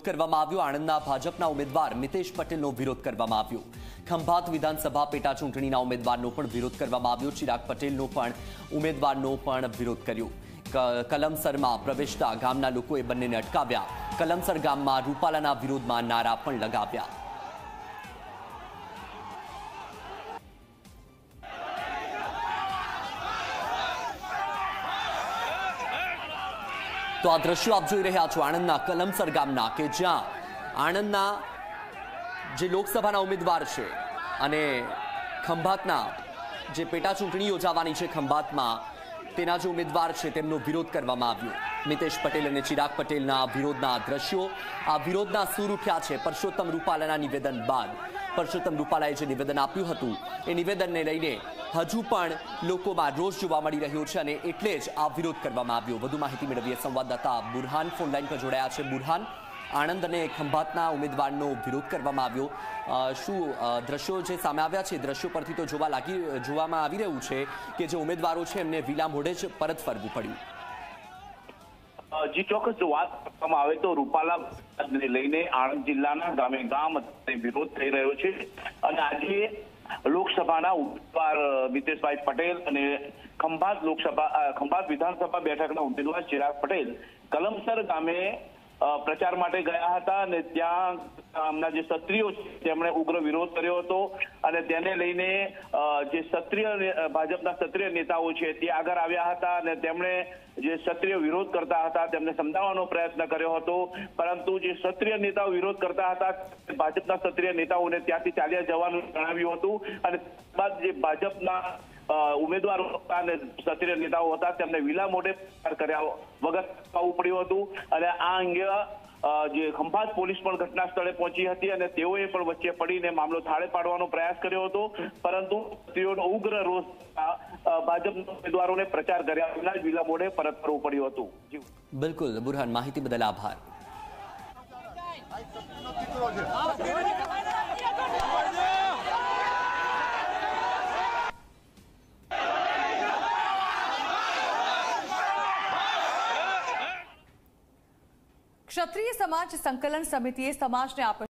કરવામાં આવ્યો। આણંદના ભાજપના ઉમેદવાર મિતેશ પટેલનો વિરોધ કરવામાં આવ્યો। ખંભાત વિધાનસભા પેટા ચૂંટણીના ઉમેદવારનો પણ વિરોધ કરવામાં આવ્યો। ચિરાગ પટેલનો પણ ઉમેદવારનો પણ વિરોધ કર્યો। કલમસરમાં પ્રવેશતા ગામના લોકોએ બંનેને અટકાવ્યા। કલમસર ગામમાં રૂપાલાના વિરોધમાં નારા પણ લગાવ્યા। તો આ દ્રશ્યો આપ જોઈ રહ્યા છો આણંદના કલમસર ગામના, કે જ્યાં આણંદના જે લોકસભાના ઉમેદવાર છે અને ખંભાતના જે પેટા ચૂંટણી યોજાવાની છે ખંભાતમાં તેના જે ઉમેદવાર છે તેમનો વિરોધ કરવામાં આવ્યો। મિતેશ પટેલ અને ચિરાગ પટેલના વિરોધના દ્રશ્યો, આ વિરોધના સૂર ઉઠ્યા છે પરસોત્તમ રૂપાલાના નિવેદન બાદ। પરસોત્તમ રૂપાલાએ જે નિવેદન આપ્યું હતું એ નિવેદનને લઈને હજુ પણ લોકોમાં રોષ જોવા મળી રહ્યો છે અને એટલે જ આ વિરોધ કરવામાં આવ્યો। વધુ માહિતી મેળવીએ સંવાદદાતા બુરહાન ફોન લાઈન પર જોડાયા છે। બુરહાન, આણંદ અને ખંભાતના ઉમેદવારનો વિરોધ કરવામાં આવ્યો, શું દ્રશ્યો જે સામે આવ્યા છે દ્રશ્યો પરથી તો જોવામાં આવી રહ્યું છે કે જે ઉમેદવારો છે એમને વિલા મોઢે જ પરત ફરવું પડ્યું? જી ચોક્કસ, જો વાત કરવામાં આવે તો રૂપાલાને લઈને આણંદ જિલ્લાના ગામે ગામ વિરોધ થઈ રહ્યો છે અને આજે લોકસભાના ઉમેદવાર મિતેશભાઈ પટેલ અને ખંભાત વિધાનસભા બેઠકના ઉમેદવાર ચિરાગ પટેલ કલમસર ગામે પ્રચાર માટે ગયા હતા અને ત્યાં આમના જે ક્ષત્રિયો છે તેમણે ઉગ્ર વિરોધ કર્યો હતો અને તેને લઈને જે ભાજપના ક્ષત્રિય નેતાઓ છે તે આગળ આવ્યા હતા અને તેમણે જે ક્ષત્રિય વિરોધ કરતા હતા તેમને સમજાવવાનો પ્રયત્ન કર્યો હતો, પરંતુ જે ક્ષત્રિય નેતાઓ વિરોધ કરતા હતા ભાજપના ક્ષત્રિય નેતાઓને ત્યાંથી ચાલ્યા જવાનું જણાવ્યું હતું અને ત્યારબાદ જે ભાજપના ઉમેદવારો હતા અને ક્ષત્રિય નેતાઓ હતા તેમને વિલા મોઢે કર્યા વગર આવવું પડ્યું હતું અને આ અંગે જે ખંભાત પોલીસ પણ ઘટના સ્થળે પહોંચી હતી અને તેઓએ પણ વચ્ચે પડીને મામલો થાળે પાડવાનો પ્રયાસ કર્યો હતો, પરંતુ તેઓનો ઉગ્ર રોષ ભાજપના ઉમેદવારોને પ્રચાર કર્યા વિના જ વિલા મોઢે પરત કરવું પડ્યું હતું। બિલકુલ બુરહાન, માહિતી બદલ આભાર। ક્ષત્રિય સમાજ સંકલન સમિતિએ સમાજને